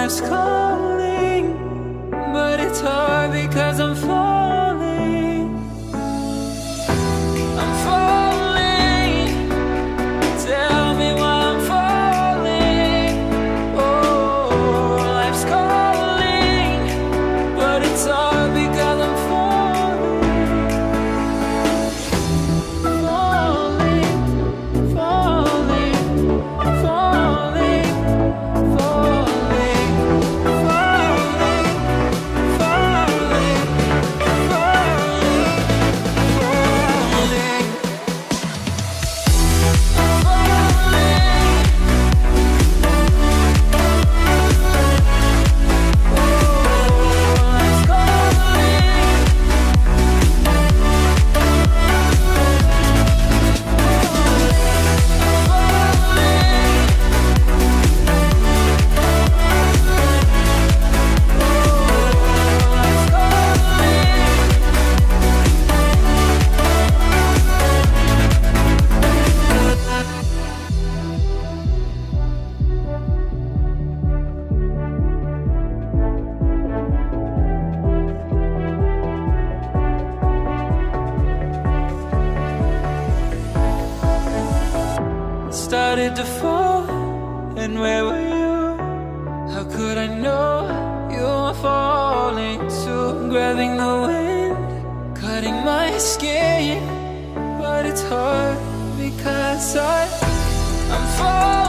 life's calling, but it's hard because I'm falling. I'm falling. Tell me why I'm falling. Oh, life's calling, but it's hard because I'm falling. Falling, falling, falling, falling, falling, falling, started to fall, and where were you? How could I know you were falling too? Grabbing the wind, cutting my skin, but it's hard because I'm falling.